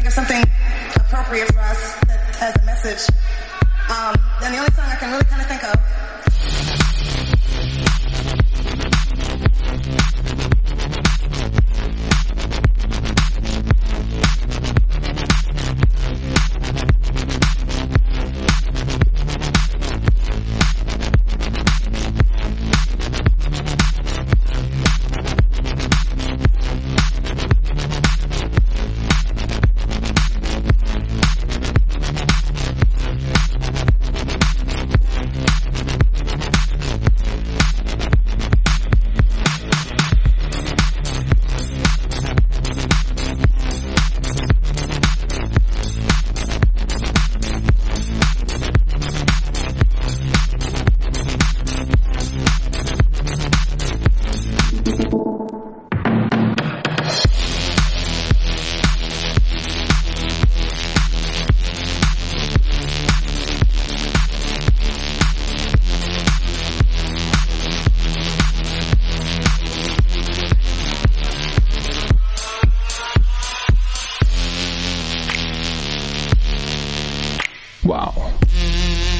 think of something appropriate for us that has a message. And the only song I can really kind of think of. Wow.